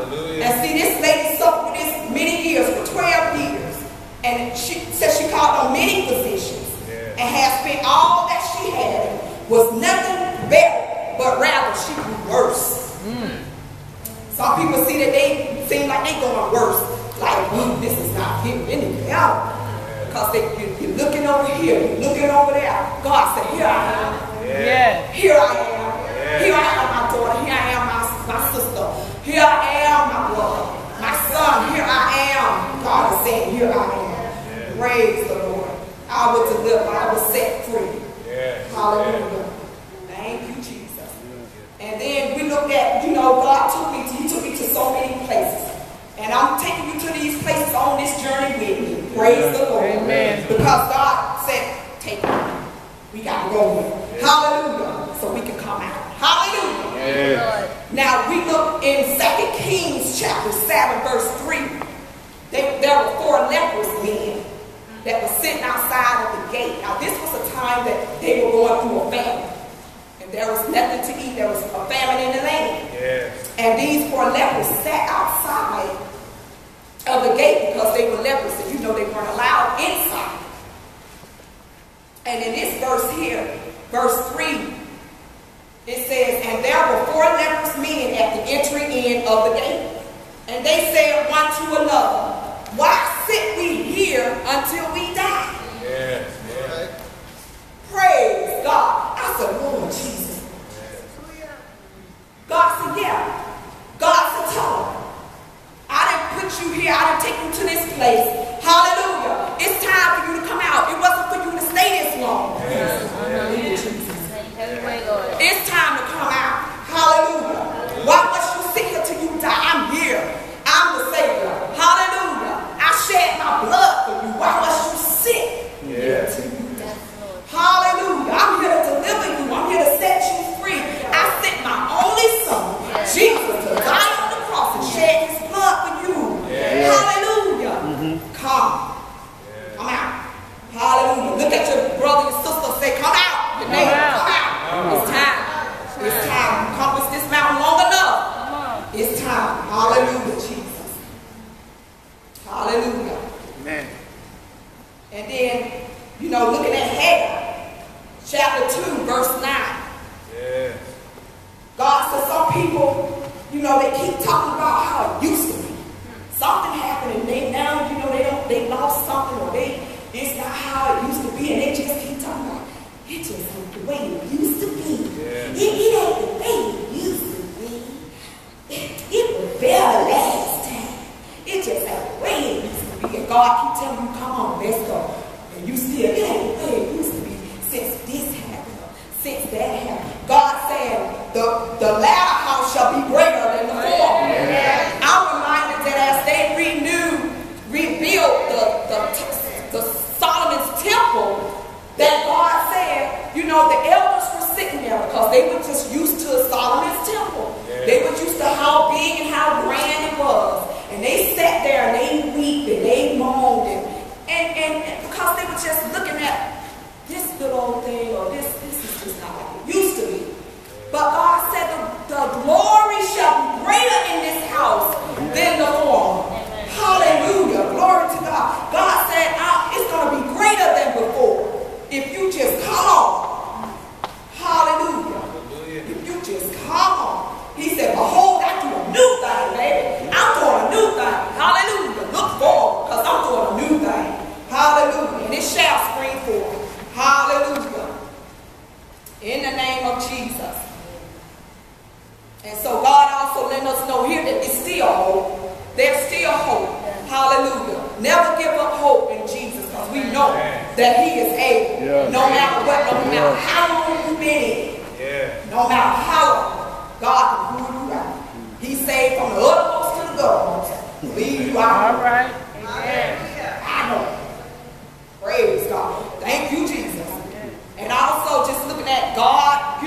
And see, this lady suffered with this many years, for 12 years. And she said she called on many physicians and had spent all that she had, was nothing better, but rather she grew worse. Some people see that they seem like they going worse. Like, this is not getting any better. Because you're looking over here, you're looking over there. God said, here I am. Here I am. Here I am, my daughter. Here I am, my sister. Here I am, my brother. My son, here I am. God is saying, here I am. Praise the Lord. I will deliver. I will set free. Hallelujah. Thank you, Jesus. And then we looked at, God he took me to so many places. And I'm taking you to these places on this journey with me. Praise the Lord. Amen. Because God said, take me. We got to go with. Hallelujah. So we can come out. Hallelujah. Yeah. Now we look in 2 Kings chapter 7 verse 3. There were 4 leprous men that were sitting outside of the gate. Now this was a time that they were going through a famine. And there was nothing to eat. There was a famine in the land. Yeah. And these 4 lepers sat outside of the gate because they were lepers. And they weren't allowed inside. And in this verse here, verse 3, it says, and there were 4 leprous men at the entry in of the gate. And they said one to another, why sit we here until we die? Yes. Yes. Praise God. I said, Lord Jesus. Yes. God said, yeah. God said, tell them. I didn't put you here. I didn't take you to this place. Hallelujah. It's time for you to come out. It wasn't for you to stay this long. Yes. Yes. It's time to come out. Hallelujah. Why must you sit here till you die? I'm here. I'm the Savior. Hallelujah. I shed my blood for you. Why must you sit here till you die? Hallelujah. I'm here to deliver you. I'm here to set you free. I sent my only son, Jesus, to die on the cross and shed his blood for you. Hallelujah. Come. Come out. Hallelujah. Look at your brother and sister. Say, come out. Your neighbor, come out. It's time. It's time. Compass this mountain long enough. It's time. Hallelujah, Jesus. Hallelujah. Amen. And then, looking at Haggai, chapter 2, verse 9. Yeah. God said some people, they keep talking about how it used to be. Something happened and they lost something, or it's not how it used to be, and they just keep talking about it just ain't the way it used to be. Yeah. It ain't the way it used to be. It was better last time. It just ain't the way it used to be. And God keep telling you, come on, let's go. And you still, it ain't the way it used to be since this happened, or since that happened. God said, the latter house shall be greater than the former. Yeah. I'm reminded that as they rebuilt the Solomon's temple, that God said, the elders were sitting there because they were just used to Solomon's temple. Yeah. They were used to how big and how grand it was. And they sat there and they wept and they moaned. And because they were just looking at this good old thing, or this is just not like it used to be. But God said the glory shall be greater in this house than the former. Hallelujah. Glory to God. God said it's going to be greater than before. If you just come on. Hallelujah. If you just come on. He said, behold, I do a new thing, baby. I'm doing a new thing. Hallelujah. Look forward, because I'm doing a new thing. Hallelujah. And it shall spring forth. Hallelujah. In the name of Jesus. And so God also let us know here that it's still hope. There's still hope. Hallelujah. Never give up hope in Jesus, because we know that he is able. No matter what, no matter how long you've been in, no matter how long, God can pull you out. He saved from the uttermost to the guttermost. Leave you out. All right. Amen. I know. Praise God. Thank you, Jesus. And also just looking at God,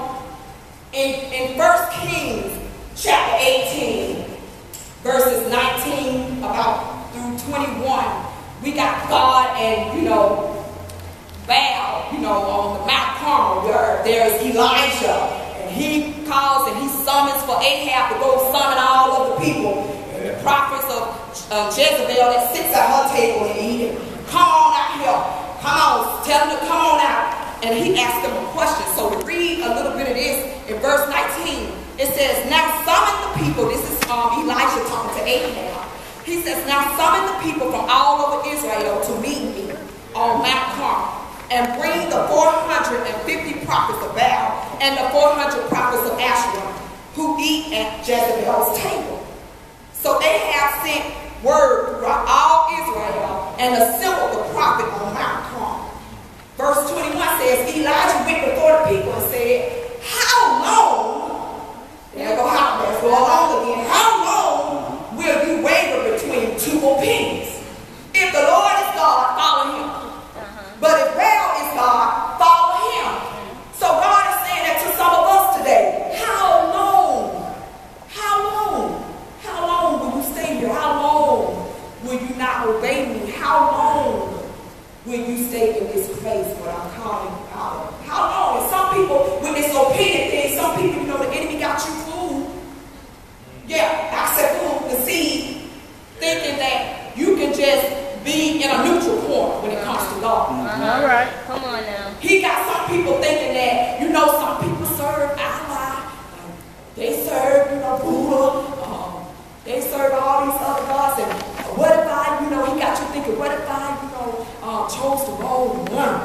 in 1 Kings chapter 18, verses 19 about through 21, we got God and, Baal, on the Mount Carmel, where there's Elijah. And he calls and he summons for Ahab to go summon all of the people, and the prophets of Jezebel that sits at her table and eating. Come on out here. Come on. Tell them to come on out. And he asked them a question. So to read a little bit of this in verse 19, it says, now summon the people. This is Elijah talking to Ahab. He says, now summon the people from all over Israel to meet me on Mount Carmel, and bring the 450 prophets of Baal and the 400 prophets of Asherah who eat at Jezebel's table. So Ahab sent word throughout all Israel and assembled the prophet on Mount Carmel. Verse 21 says, Elijah went before the people and said, how long, there go how, let's go along again, how long will you waver between two opinions? If the Lord is God, follow him. But if Baal is God, follow him. So God is saying that to some of us today. How long? How long? How long will you stay here? How long will you not obey me? How long will you stay in this place where I'm calling you out of? How long? And some people, with this opinion thing, some people, you know, the enemy got you fooled. Yeah, I said fooled, the seed, thinking that you can just be in a neutral corner when it comes to God. All right. Come on now. He got some people thinking that, you know, some people serve Allah. They serve, you know, Buddha. They serve all these other gods. And what if I, you know, he got you thinking, what if I, you know, chose the wrong one?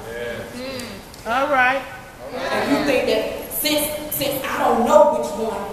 All right. And you think that since I don't know which one,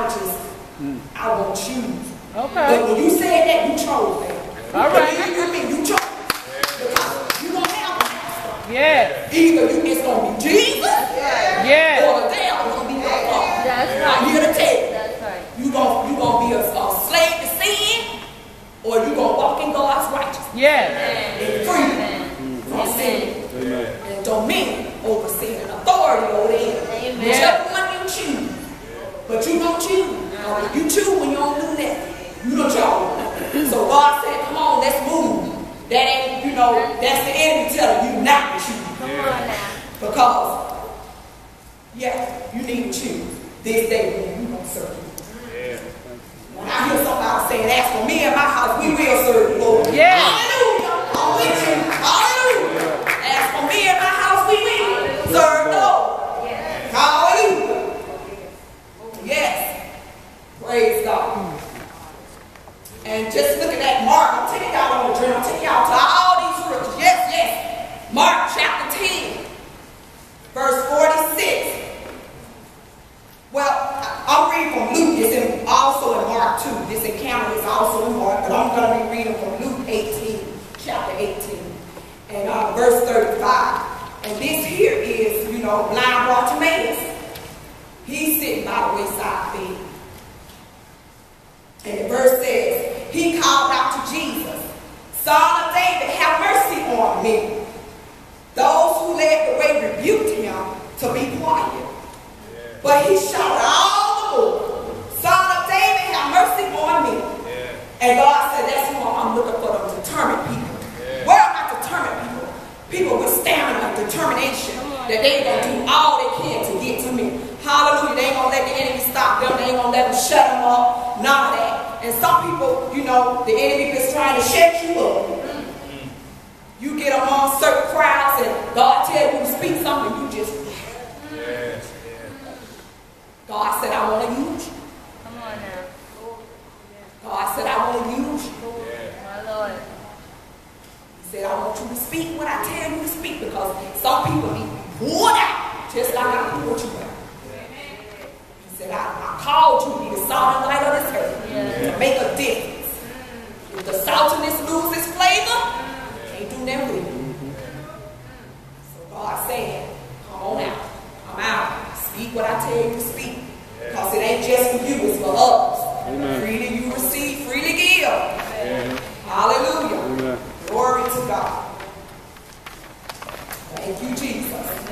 I won't choose. Okay. But when you said that, you chose that. All right. You chose. Because you're going to have an answer. Yes. Either it's going to be Jesus, yes, or the devil going to be your father. That's right. I'm here to tell you. That's right. You're going to be a slave to sin, or you're going to walk in God's righteousness. Yes. And freedom from sin. And dominion over sin and authority over it. Whichever one you choose. But you're going to choose. You choose when you don't do that. You don't choose. So God said, come on, let's move. That ain't, you know, that's the enemy telling you not to choose. Come on now. Because, yeah, you need to choose this day when you going to serve you. When I hear somebody saying, as for me and my house, we will serve the Lord. Yeah. Hallelujah. I'm with you. Hallelujah. As for me and my house, we will serve the Lord. Hallelujah. Yes. Praise God. And just looking at Mark, I'm taking y'all on the journey. I'm taking y'all to all these scriptures. Yes, yes. Mark chapter 10, verse 46. Well, I'm reading from Luke. It's also in Mark too. This encounter is also in Mark, but I'm going to be reading from Luke 18, chapter 18, and verse 35. And this here is, you know, blind Bartimaeus. He's sitting by the wayside bed. And the verse says, he called out to Jesus, Son of David, have mercy on me. Those who led the way rebuked him to be quiet. But he shouted all the more, Son of David, have mercy on me. And God said, that's who I'm looking for, them determined people. Where are my determined people? People with stamina, determination, that they going to do all they can to get to me. Hallelujah. They ain't going to let the enemy stop them. They ain't going to let them shut them up. None of that. And some people, you know, the enemy is trying to shut you up. You get among certain crowds and God tells you to speak something, you just... God said, I want to use you. Come on now. God said, I want to use you. My Lord. He said, I want you to speak what I tell you to speak, because some people need to be poured out, just like I poured you out. He said, I called you to be the salt and light of this earth, to make a difference. If the saltiness loses flavor, can't do nothing with it. So God said, come on out. Come out. Speak what I tell you to speak. Because it ain't just for you, it's for others. Freely you receive, freely give. Hallelujah. Amen. Glory to God. Thank you, Jesus.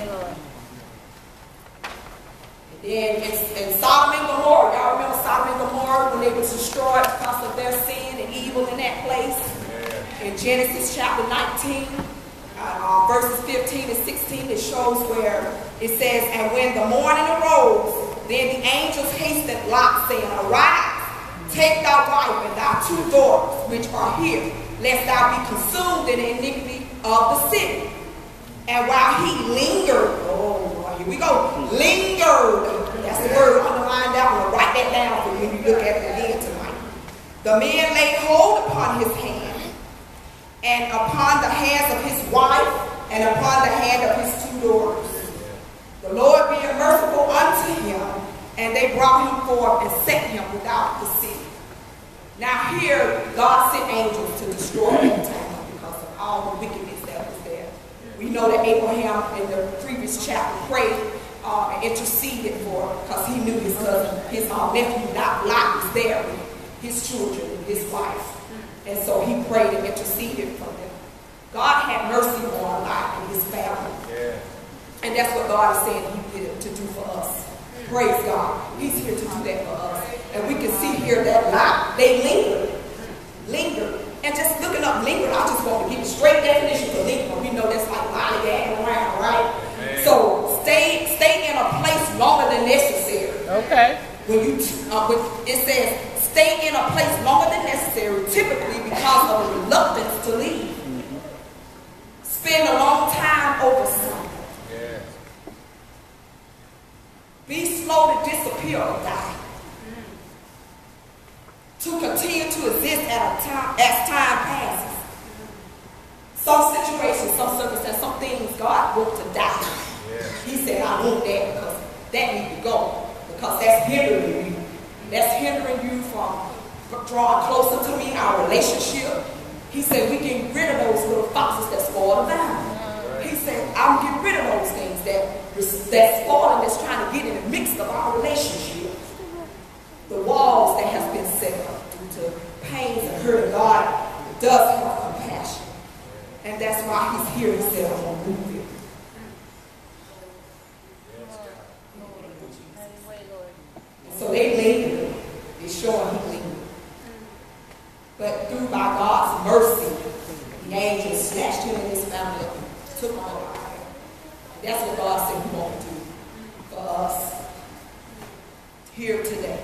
And then in Sodom and Gomorrah, y'all remember Sodom and Gomorrah when they were destroyed because of their sin and evil in that place? In Genesis chapter 19, verses 15 and 16, it shows where it says, and when the morning arose, then the angels hastened Lot, saying, arise, take thy wife and thy 2 daughters, which are here, lest thou be consumed in the iniquity of the city. And while he lingered, oh boy, here we go, lingered, that's the word, underline that one, write that down for you when you look at it again tonight. The men laid hold upon his hand, and upon the hands of his wife, and upon the hand of his 2 daughters. The Lord being merciful unto him, and they brought him forth and set him without the city. Now here, God sent angels to destroy that town because of all the wickedness that was there. We know that Abraham in the previous chapter prayed and interceded for it because he knew his cousin, his nephew Lot was there with his children and his wife. And so he prayed and interceded for them. God had mercy on Lot and his family. Yeah. And that's what God is saying he did to do for us. Praise God. He's here to do that for us. And we can see here that Lot, they lingered. And just looking up lingered, I just want to give a straight definition for linger. We know that's like lollygagging around, right? Amen. So stay in a place longer than necessary. Okay. When you it says stay in a place longer than necessary, typically because of a reluctance to leave. Spend a long time over something. Yeah. Be slow to disappear or die. To continue to exist at a time as time passes. Some situations, some circumstances, some things God wants to die. Yeah. He said, I want that because that needs to go. Because that's hindering you. That's hindering you from drawing closer to me, our relationship. He said, we get rid of those little foxes that spoil the vine. He said, I'm getting rid of those things that's spoiling, that's trying to get in the mix of our relationship. The walls that have been set up due to pains and hurt. God does have compassion. And that's why he's here. He said, I'm going to move it. So they lingered. It's showing he lingered. But through by God's mercy, the angel snatched him and his family up and took him out. That's what God said he wants to do for us here today.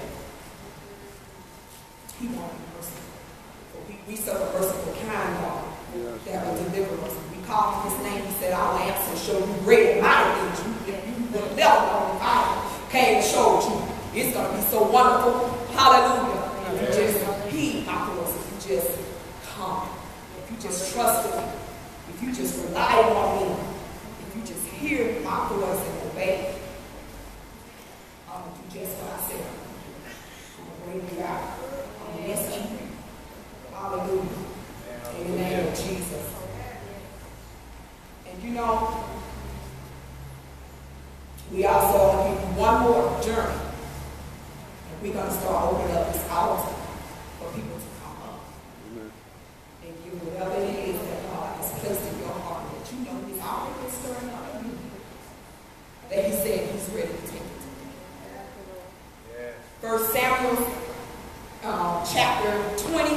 He wants mercy. We serve a merciful, kind God that will deliver us. We call him his name. He said, I will answer and show you great and mighty things you would have never known if I came and showed you. It's going to be so wonderful. Hallelujah. If you just heed my voice, if you just come, if you just trust me, if you just rely on me, if you just hear my voice and obey, I'm going to do just what I said. I'm going to bring you out. I'm going to rescue you. Hallelujah. In the name of Jesus. And you know, we also want to give you one more journey. We're going to start opening up this altar for people to come up and give whatever it is that God has placed in your heart that you know He's already been stirring up in you. That He said He's ready to take it to you. 1 Samuel chapter 20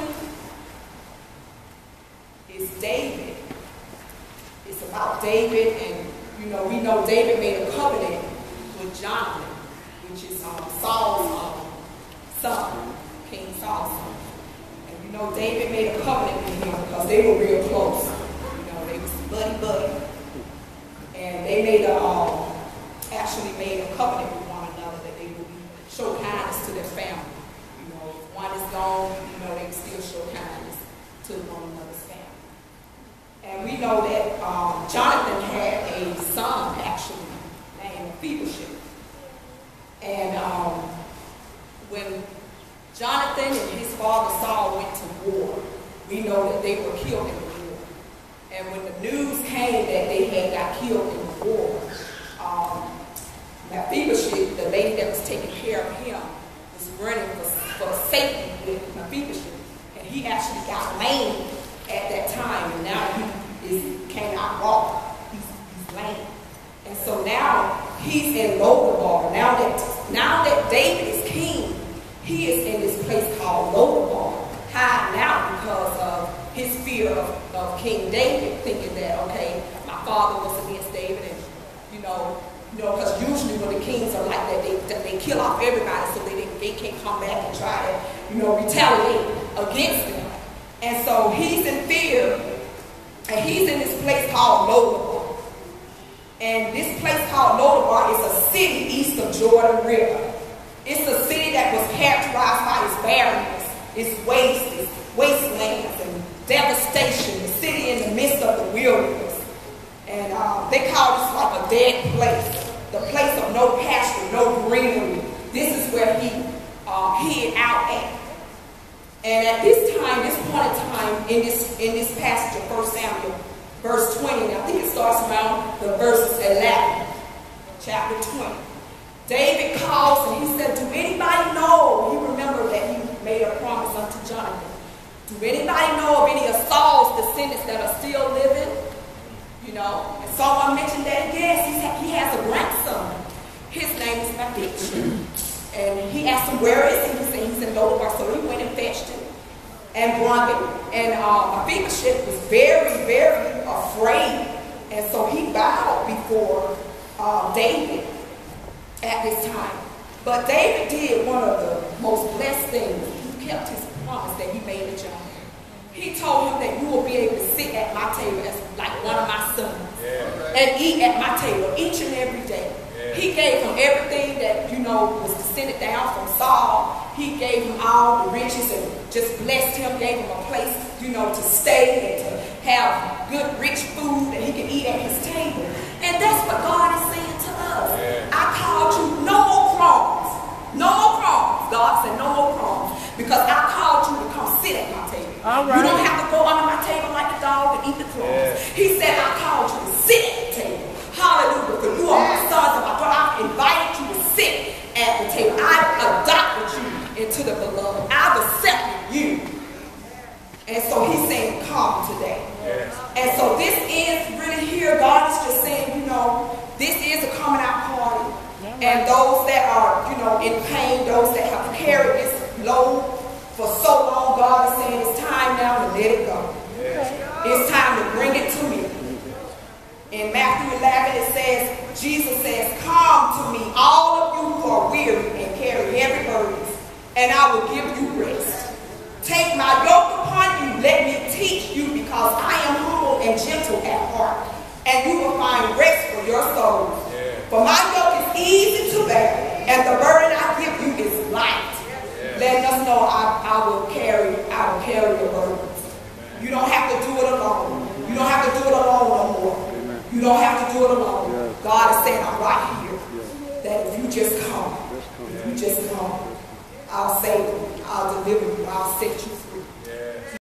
is David. It's about David, and you know, we know David made a covenant with Jonathan, which is Saul's son, King Saul's son. And you know, David made a covenant with him because they were real close. You know, they was buddy. And they made actually made a covenant with one another that they would show kindness to their family. You know, if one is gone, you know, they would still show kindness to one another's family. And we know that Jonathan had a son, actually, named Mephibosheth. And when Jonathan and his father Saul went to war, we know that they were killed in the war. And when the news came that they had got killed in the war, Mephibosheth, the lady that was taking care of him, was running for safety with Mephibosheth. And he actually got lame at that time, and now he cannot walk. He's lame. And so now he's in Lodabar. Now that David is king, he is in this place called Lodabar, hiding out because of his fear of King David, thinking that, okay, my father was against David, and you know, because usually when the kings are like that, they kill off everybody so they can't come back and try to, retaliate against them. And so he's in fear, and he's in this place called Lodabar. And this place called Lodabar is a city east of Jordan River. It's a city that was characterized by its barrenness, its waste, its wastelands, and devastation. The city in the midst of the wilderness. And they call this like a dead place. The place of no pasture, no greenery. This is where he hid out at. And at this time, this point in time, in this passage of 1 Samuel, verse 20, and I think it starts around the verses 11, chapter 20. David calls and he said, do anybody know? He remembered that he made a promise unto Jonathan. Do anybody know of any of Saul's descendants that are still living? And someone mentioned that, yes, he has a grandson. His name is Mephibosheth. And he asked him, where is he? He said, he's in Lodabar. So he went and fetched him and brought him. And Mephibosheth was very, very afraid. And so he bowed before David at this time. But David did one of the most blessed things. He kept his promise that he made to Jonathan. He told him that you will be able to sit at my table as like one of my sons and eat at my table each and every day. He gave him everything that, was descended down from Saul. He gave him all the riches and just blessed him, gave him a place, to stay and to have good, rich food that he could eat at his table. And that's what God is saying to us. I called you no more crumbs. No more crumbs. God said no more crumbs. Because I called you to come sit at my table. All right. You don't have to go under my table like a dog and eat the crumbs. He said I called you to sit at the table. Hallelujah. Because you are my sons and my daughter. I've invited you to sit at the table. I've adopted you into the beloved. I've accepted you. And so he's saying come today. And so this is really here. God is just saying, this is a coming out party. And those that are, in pain, those that have carried this load for so long, God is saying it's time now to let it go. It's time to bring it to me. In Matthew 11, it says, Jesus says, come to me, all of you who are weary and carry heavy burdens, and I will give you rest. Take my yoke upon you, let me teach you, because I am humble and gentle at heart, and you will find rest for your souls. For my yoke is easy to bear, and the burden I give you is light. Letting us know I will carry the burdens. You don't have to do it alone. You don't have to do it alone no more. You don't have to do it alone. God is saying, I'm right here. That if you just come, I'll save you. I'll deliver you. I'll set you free.